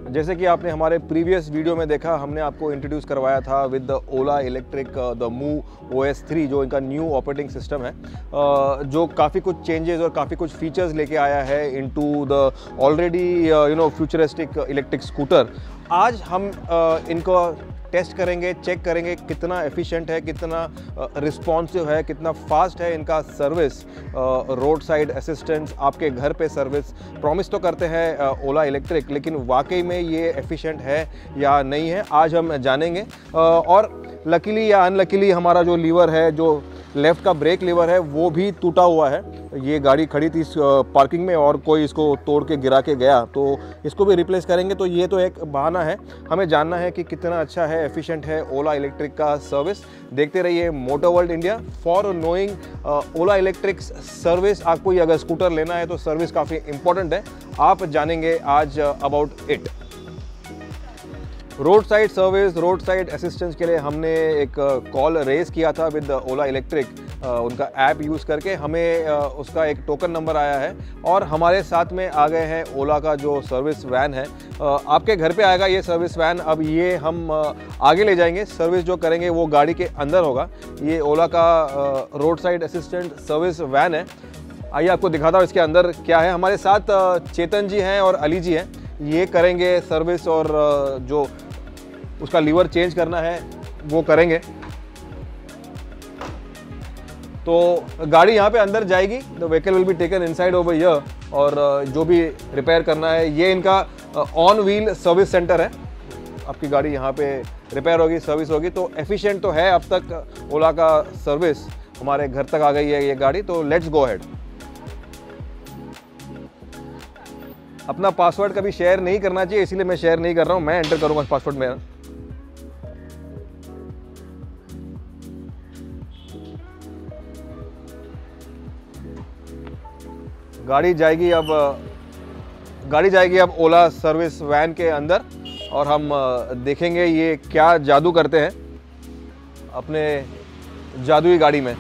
जैसे कि आपने हमारे प्रीवियस वीडियो में देखा, हमने आपको इंट्रोड्यूस करवाया था with the Ola Electric the Move OS 3, जो इनका न्यू ऑपरेटिंग सिस्टम है, जो काफ़ी कुछ चेंजेस और काफ़ी कुछ फीचर्स लेके आया है into the already futuristic electric scooter. आज हम इनको टेस्ट करेंगे, चेक करेंगे कितना एफिशिएंट है, कितना रिस्पॉन्सिव है, कितना फास्ट है इनका सर्विस। रोड साइड असिस्टेंस, आपके घर पे सर्विस प्रॉमिस तो करते हैं ओला इलेक्ट्रिक, लेकिन वाकई में ये एफिशिएंट है या नहीं है, आज हम जानेंगे। और लकीली या अनलकीली हमारा जो लीवर है, जो लेफ़्ट का ब्रेक लीवर है, वो भी टूटा हुआ है। ये गाड़ी खड़ी थी पार्किंग में और कोई इसको तोड़ के गिरा के गया, तो इसको भी रिप्लेस करेंगे। तो ये तो एक बहाना है, हमें जानना है कि कितना अच्छा है, एफिशिएंट है ओला इलेक्ट्रिक का सर्विस। देखते रहिए Motor World India for knowing Ola Electric service. आपको ये अगर स्कूटर लेना है तो सर्विस काफ़ी इंपॉर्टेंट है, आप जानेंगे आज about it. Road side service, road side assistance के लिए हमने एक कॉल रेस किया था विद ओला इलेक्ट्रिक, उनका ऐप यूज़ करके। हमें उसका एक टोकन नंबर आया है और हमारे साथ में आ गए हैं ओला का जो सर्विस वैन है। आपके घर पे आएगा ये सर्विस वैन। अब ये हम आगे ले जाएंगे, सर्विस जो करेंगे वो गाड़ी के अंदर होगा। ये ओला का road side assistant service van है। आइए आपको दिखाता हूँ इसके अंदर क्या है। हमारे साथ चेतन जी हैं और अली जी हैं, ये करेंगे सर्विस और जो उसका लीवर चेंज करना है वो करेंगे। तो गाड़ी यहाँ पे अंदर जाएगी, the vehicle will be taken inside over here, और जो भी रिपेयर करना है, ये इनका ऑन व्हील सर्विस सेंटर है। आपकी गाड़ी यहाँ पे रिपेयर होगी, सर्विस होगी। तो एफिशिएंट तो है अब तक ओला का सर्विस, हमारे घर तक आ गई है ये गाड़ी। तो लेट्स गो अहेड। अपना पासवर्ड कभी शेयर नहीं करना चाहिए, इसीलिए मैं शेयर नहीं कर रहा हूँ। मैं एंटर करूँगा पासवर्ड मेरा। गाड़ी जाएगी अब ओला सर्विस वैन के अंदर, और हम देखेंगे ये क्या जादू करते हैं अपने जादुई गाड़ी में।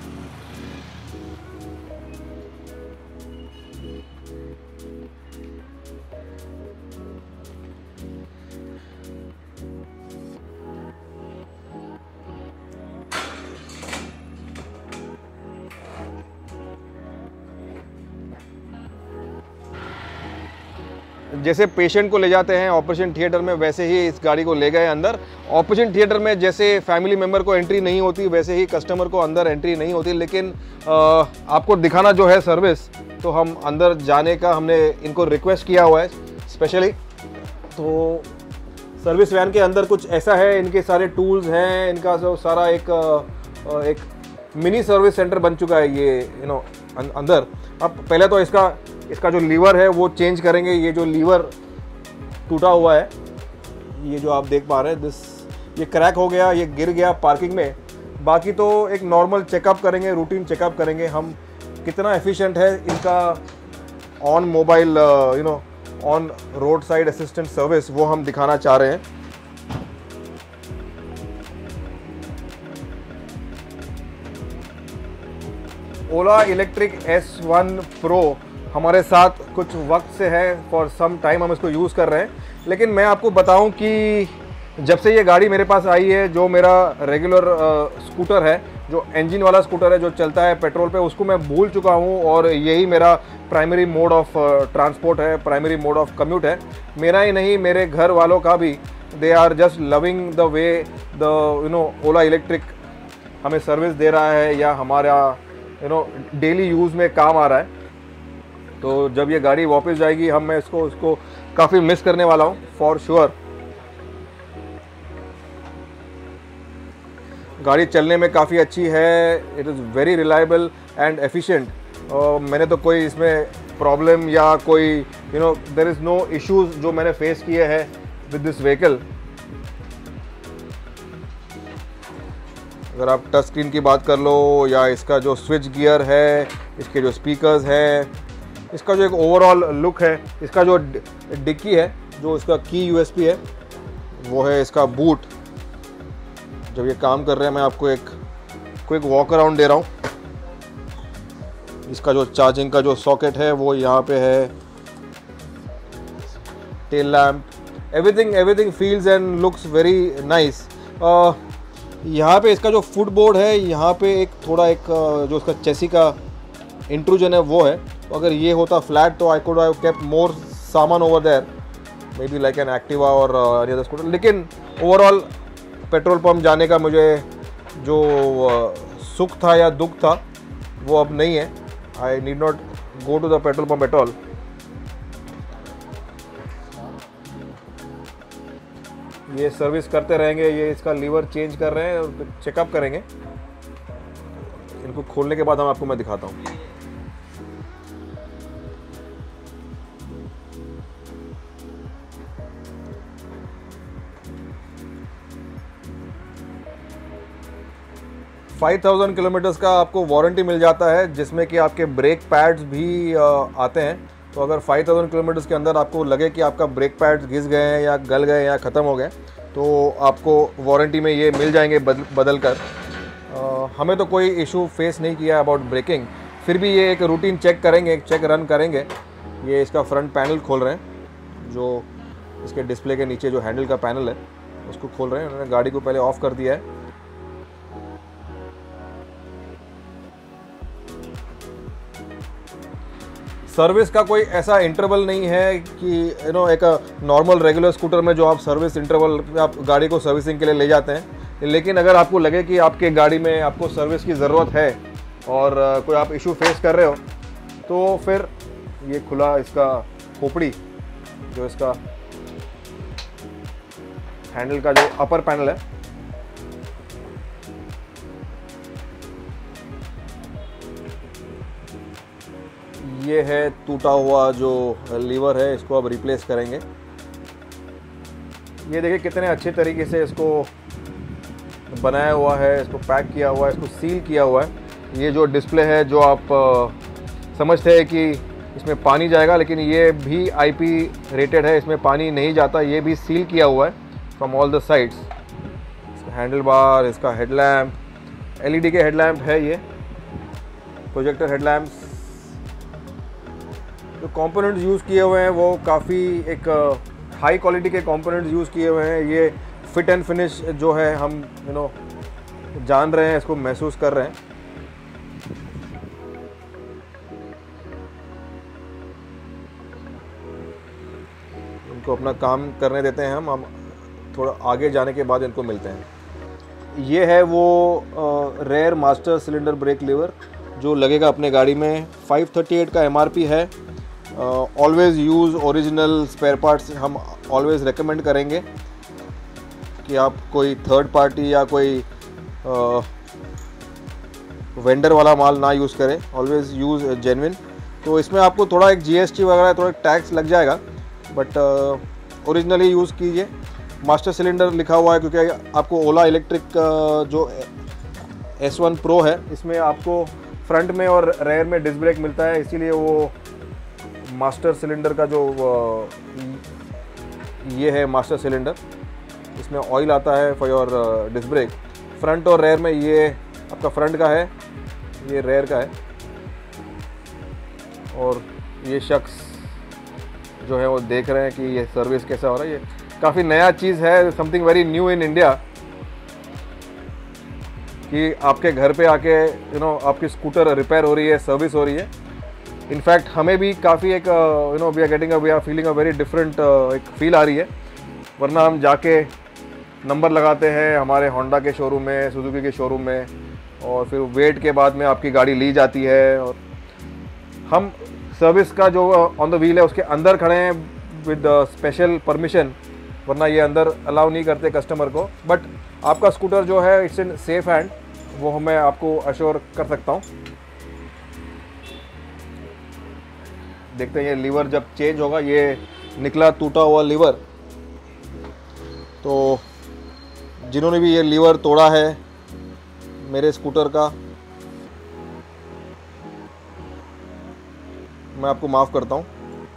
जैसे पेशेंट को ले जाते हैं ऑपरेशन थिएटर में, वैसे ही इस गाड़ी को ले गए अंदर। ऑपरेशन थिएटर में जैसे फैमिली मेम्बर को एंट्री नहीं होती, वैसे ही कस्टमर को अंदर एंट्री नहीं होती। लेकिन आपको दिखाना जो है सर्विस, तो हम अंदर जाने का हमने इनको रिक्वेस्ट किया हुआ है स्पेशली। तो सर्विस वैन के अंदर कुछ ऐसा है, इनके सारे टूल्स हैं, इनका जो सारा एक मिनी सर्विस सेंटर बन चुका है ये अंदर। अब पहले तो इसका जो लीवर है वो चेंज करेंगे। ये जो लीवर टूटा हुआ है, ये जो आप देख पा रहे हैं, ये क्रैक हो गया, ये गिर गया पार्किंग में। बाकी तो एक नॉर्मल चेकअप करेंगे, रूटीन चेकअप करेंगे हम, कितना एफिशिएंट है इनका on mobile on road side assistant service, वो हम दिखाना चाह रहे हैं। ओला इलेक्ट्रिक S1 Pro हमारे साथ कुछ वक्त से है, फॉर सम टाइम हम इसको यूज़ कर रहे हैं। लेकिन मैं आपको बताऊं कि जब से ये गाड़ी मेरे पास आई है, जो मेरा रेगुलर स्कूटर है, जो इंजन वाला स्कूटर है, जो चलता है पेट्रोल पे, उसको मैं भूल चुका हूं, और यही मेरा प्राइमरी मोड ऑफ ट्रांसपोर्ट है, प्राइमरी मोड ऑफ कम्यूट है। मेरा ही नहीं, मेरे घर वालों का भी। They are just loving the way the Ola Electric हमें सर्विस दे रहा है, या हमारा डेली यूज़ में काम आ रहा है। तो जब ये गाड़ी वापस जाएगी, मैं उसको काफ़ी मिस करने वाला हूँ फॉर श्योर। गाड़ी चलने में काफ़ी अच्छी है, it is very reliable and efficient. मैंने तो कोई इसमें प्रॉब्लम या कोई देयर इज़ नो इश्यूज़ जो मैंने फेस किए हैं विद दिस व्हीकल। अगर आप टच स्क्रीन की बात कर लो, या इसका जो स्विच गियर है, इसके जो स्पीकर्स हैं, इसका जो एक ओवरऑल लुक है, इसका जो डिक्की है, जो इसका की यूएसपी है, वो है इसका बूट। जब ये काम कर रहे हैं, मैं आपको एक क्विक वॉक अराउंड दे रहा हूँ। इसका जो चार्जिंग का जो सॉकेट है वो यहाँ पे है। Tail lamp, everything feels and looks very nice. यहाँ पे इसका जो फुट बोर्ड है, यहाँ पे एक थोड़ा एक जो इसका चेसी का इंट्रूजन है वो है। तो अगर ये होता फ्लैट तो I could have kept more सामान over there, maybe like an Activa और एनी अदर स्कूटर। लेकिन ओवरऑल पेट्रोल पंप जाने का मुझे जो सुख था या दुख था वो अब नहीं है। I need not go to the petrol pump at all. ये सर्विस करते रहेंगे, ये इसका लीवर चेंज कर रहे हैं और चेकअप करेंगे। इनको खोलने के बाद हम आपको मैं दिखाता हूँ। $5,000 किलोमीटर्स का आपको वारंटी मिल जाता है, जिसमें कि आपके ब्रेक पैड्स भी आते हैं। तो अगर 5,000 किलोमीटर्स के अंदर आपको लगे कि आपका ब्रेक पैड्स घिस गए हैं या गल गए या ख़त्म हो गए, तो आपको वारंटी में ये मिल जाएंगे बदल कर। हमें तो कोई इशू फेस नहीं किया अबाउट ब्रेकिंग। फिर भी ये एक रूटीन चेक करेंगे, एक चेक रन करेंगे। ये इसका फ्रंट पैनल खोल रहे हैं, जो इसके डिस्प्ले के नीचे जो हैंडल का पैनल है उसको खोल रहे हैं। उन्होंने गाड़ी को पहले ऑफ कर दिया है। सर्विस का कोई ऐसा इंटरवल नहीं है कि एक नॉर्मल रेगुलर स्कूटर में जो आप सर्विस इंटरवल आप गाड़ी को सर्विसिंग के लिए ले जाते हैं। लेकिन अगर आपको लगे कि आपके गाड़ी में आपको सर्विस की ज़रूरत है और कोई आप इशू फेस कर रहे हो, तो फिर ये खुला इसका खोपड़ी, जो इसका हैंडल का जो अपर पैनल है, ये है टूटा हुआ जो लीवर है, इसको अब रिप्लेस करेंगे। ये देखिए कितने अच्छे तरीके से इसको बनाया हुआ है, इसको पैक किया हुआ है, इसको सील किया हुआ है। ये जो डिस्प्ले है, जो आप समझते हैं कि इसमें पानी जाएगा, लेकिन ये भी IP रेटेड है, इसमें पानी नहीं जाता। ये भी सील किया हुआ है फ्रॉम ऑल द साइड्स। इसका हैंडल बार, इसका हेडलैम्प, LED के हेडलैम्प है, ये प्रोजेक्टर हेडलैम्प्स। जो कंपोनेंट्स यूज़ किए हुए हैं वो काफ़ी एक हाई क्वालिटी के कंपोनेंट्स यूज़ किए हुए हैं। ये फिट एंड फिनिश जो है हम जान रहे हैं, इसको महसूस कर रहे हैं। इनको अपना काम करने देते हैं हम थोड़ा आगे जाने के बाद इनको मिलते हैं। ये है वो rear master cylinder brake lever जो लगेगा अपने गाड़ी में। 538 का MRP है। Always use original spare parts हम ऑलवेज़ रेकमेंड करेंगे कि आप कोई थर्ड पार्टी या कोई वेंडर वाला माल ना यूज़ करें, ऑलवेज़ यूज़ जेन्युइन। तो इसमें आपको थोड़ा एक GST वगैरह थोड़ा टैक्स लग जाएगा, बट ओरिजिनली यूज़ कीजिए। मास्टर सिलेंडर लिखा हुआ है क्योंकि आपको ओला इलेक्ट्रिक जो S1 Pro है, इसमें आपको फ्रंट में और रेयर में डिस्क ब्रेक मिलता है, इसीलिए वो मास्टर सिलेंडर का जो ये है मास्टर सिलेंडर। इसमें ऑयल आता है for your disc brake. Front और रेयर में ये आपका फ्रंट का है, ये रेयर का है। और ये शख्स जो है वो देख रहे हैं कि ये सर्विस कैसा हो रहा है। ये काफ़ी नया चीज़ है, something very new in India, कि आपके घर पे आके आपकी स्कूटर रिपेयर हो रही है, सर्विस हो रही है। इनफैक्ट हमें भी काफ़ी एक we are feeling a very different एक फील आ रही है। वरना हम जाके नंबर लगाते हैं हमारे होंडा के शोरूम में, सुजुकी के शोरूम में, और फिर वेट के बाद में आपकी गाड़ी ली जाती है और हम सर्विस का जो ऑन द व्हील है उसके अंदर खड़े हैं विद स्पेशल परमिशन, वरना ये अंदर अलाउ नहीं करते कस्टमर को। बट आपका स्कूटर जो है इट्स इन सेफ हैंड, वो मैं आपको अश्योर कर सकता हूँ। देखते हैं ये लीवर जब चेंज होगा, ये निकला टूटा हुआ लीवर। तो जिन्होंने भी ये लीवर तोड़ा है मेरे स्कूटर का, मैं आपको माफ़ करता हूँ,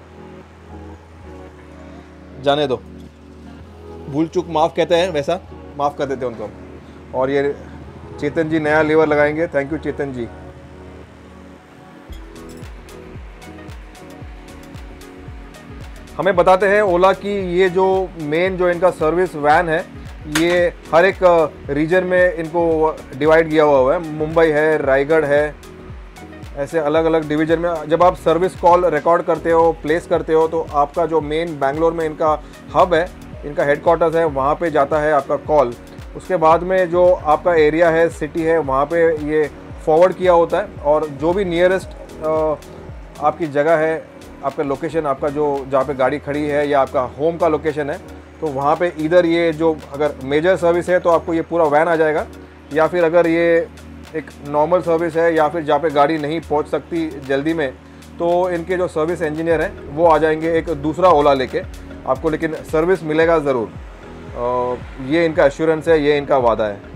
जाने दो। भूल चूक माफ़ कहते हैं, वैसा माफ़ कर देते हैं उनको। और ये चेतन जी नया लीवर लगाएंगे। Thank you Chetan ji. हमें बताते हैं ओला की ये जो मेन जो इनका सर्विस वैन है, ये हर एक रीजन में इनको डिवाइड किया हुआ है। मुंबई है, रायगढ़ है, ऐसे अलग अलग डिवीज़न में जब आप सर्विस कॉल रिकॉर्ड करते हो, प्लेस करते हो, तो आपका जो मेन बैंगलोर में इनका हब है, इनका हेडक्वार्टर्स है, वहाँ पे जाता है आपका कॉल। उसके बाद में जो आपका एरिया है, सिटी है, वहाँ पे ये फॉरवर्ड किया होता है और जो भी नियरेस्ट आपकी जगह है, आपका लोकेशन, आपका जो जहाँ पे गाड़ी खड़ी है या आपका होम का लोकेशन है, तो वहाँ पे इधर ये जो अगर मेजर सर्विस है तो आपको ये पूरा वैन आ जाएगा, या फिर अगर ये एक नॉर्मल सर्विस है या फिर जहाँ पे गाड़ी नहीं पहुँच सकती जल्दी में, तो इनके जो सर्विस इंजीनियर हैं वो आ जाएंगे एक दूसरा ओला लेके आपको, लेकिन सर्विस मिलेगा ज़रूर। ये इनका एश्योरेंस है, ये इनका वादा है।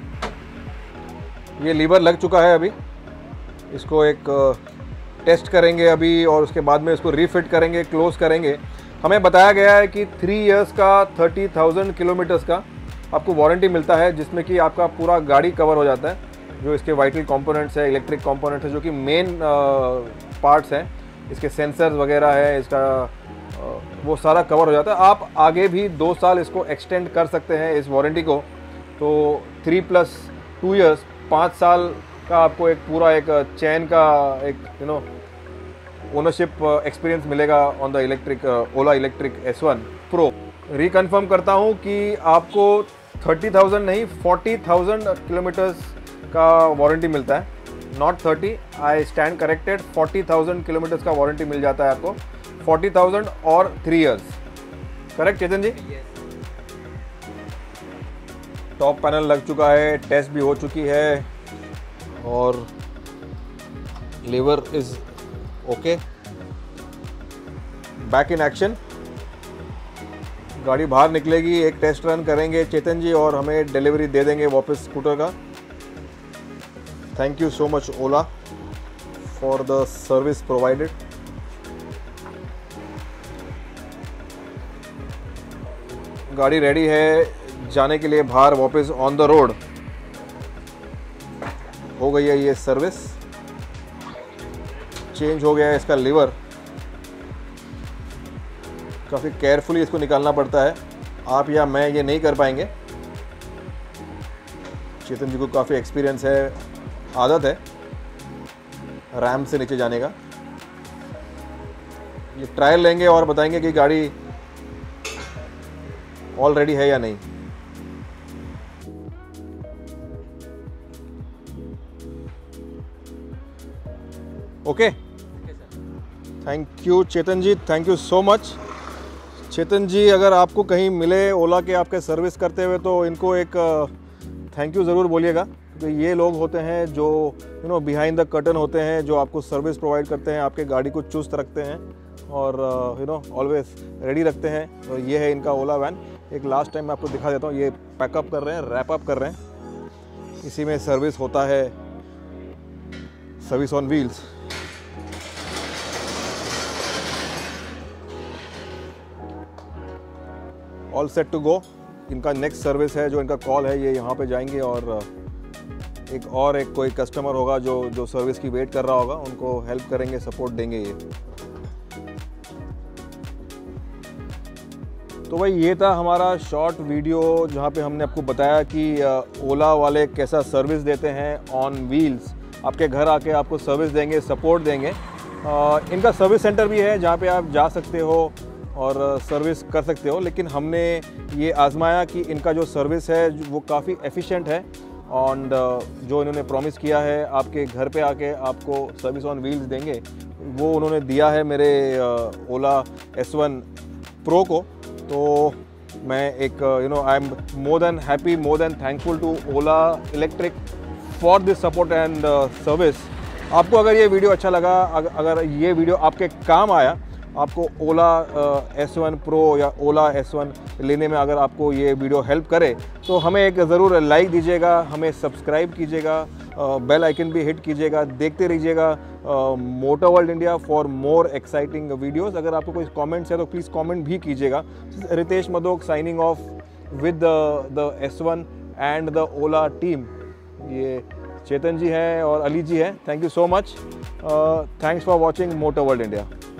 ये लीवर लग चुका है, अभी इसको एक टेस्ट करेंगे अभी और उसके बाद में इसको रीफिट करेंगे, क्लोज करेंगे। हमें बताया गया है कि 3 इयर्स का 30,000 किलोमीटर्स का आपको वारंटी मिलता है, जिसमें कि आपका पूरा गाड़ी कवर हो जाता है। जो इसके वाइटल कंपोनेंट्स है, इलेक्ट्रिक कंपोनेंट्स है, जो कि मेन पार्ट्स हैं, इसके सेंसर्स वगैरह है, इसका वो सारा कवर हो जाता है। आप आगे भी 2 साल इसको एक्सटेंड कर सकते हैं इस वारंटी को, तो 3 + 2 इयर्स 5 साल का आपको एक पूरा एक चैन का एक ओनरशिप एक्सपीरियंस मिलेगा on the electric Ola Electric S1 Pro। Reconfirm करता हूँ कि आपको 30,000 नहीं 40,000 किलोमीटर्स का वारंटी मिलता है, not 30, I stand corrected. 40,000 kilometres का वारंटी मिल जाता है आपको, 40,000 और 3 years. Correct Chetan ji? Top panel लग चुका है, टेस्ट भी हो चुकी है और lever is okay. Back in action, गाड़ी बाहर निकलेगी, एक टेस्ट रन करेंगे चेतन जी और हमें डिलीवरी दे देंगे वापस स्कूटर का। Thank you so much Ola for the service provided. गाड़ी रेडी है जाने के लिए बाहर वापस ऑन द रोड। हो गई है ये सर्विस, चेंज हो गया है इसका लीवर। काफ़ी केयरफुली इसको निकालना पड़ता है, आप या मैं ये नहीं कर पाएंगे। चेतन जी को काफ़ी एक्सपीरियंस है, आदत है रैम से नीचे जाने का। ये ट्रायल लेंगे और बताएंगे कि गाड़ी ऑलरेडी है या नहीं। Okay, thank you Chetan ji, thank you so much. Chetan ji अगर आपको कहीं मिले ओला के आपके सर्विस करते हुए तो इनको एक थैंक यू ज़रूर बोलिएगा, क्योंकि ये लोग होते हैं जो बिहाइंड द कर्टन होते हैं, जो आपको सर्विस प्रोवाइड करते हैं, आपके गाड़ी को चुस्त रखते हैं और ऑलवेज रेडी रखते हैं। और ये है इनका ओला वैन। एक लास्ट टाइम मैं आपको दिखा देता हूँ, ये पैकअप कर रहे हैं, रैप अप कर रहे हैं। इसी में सर्विस होता है, service on wheels. All set to go. इनका नेक्स्ट सर्विस है, जो इनका कॉल है, ये यहाँ पे जाएंगे और एक कोई कस्टमर होगा जो सर्विस की वेट कर रहा होगा, उनको हेल्प करेंगे, सपोर्ट देंगे ये। तो भाई ये था हमारा शॉर्ट वीडियो, जहाँ पे हमने आपको बताया कि ओला वाले कैसा सर्विस देते हैं ऑन व्हील्स। आपके घर आके आपको सर्विस देंगे, सपोर्ट देंगे। इनका सर्विस सेंटर भी है जहाँ पे आप जा सकते हो और सर्विस कर सकते हो, लेकिन हमने ये आजमाया कि इनका जो सर्विस है वो काफ़ी एफिशिएंट है और जो इन्होंने प्रॉमिस किया है आपके घर पे आके आपको सर्विस ऑन व्हील्स देंगे, वो उन्होंने दिया है मेरे ओला S1 Pro को। तो मैं एक I am more than happy, more than thankful to Ola Electric for this support and service. आपको अगर ये वीडियो अच्छा लगा, अगर ये वीडियो आपके काम आया, आपको ओला S1 Pro या ओला S1 लेने में अगर आपको ये वीडियो हेल्प करे, तो हमें एक ज़रूर लाइक दीजिएगा, हमें सब्सक्राइब कीजिएगा, बेल आइकन भी हिट कीजिएगा, देखते रहिएगा Motor World India for more exciting videos. अगर आपको कोई कमेंट्स है तो प्लीज़ कमेंट भी कीजिएगा। Ritesh Madhok signing off with the S1 and the Ola team. ये चेतन जी हैं और अली जी हैं। Thank you so much. Thanks for watching Motor World India.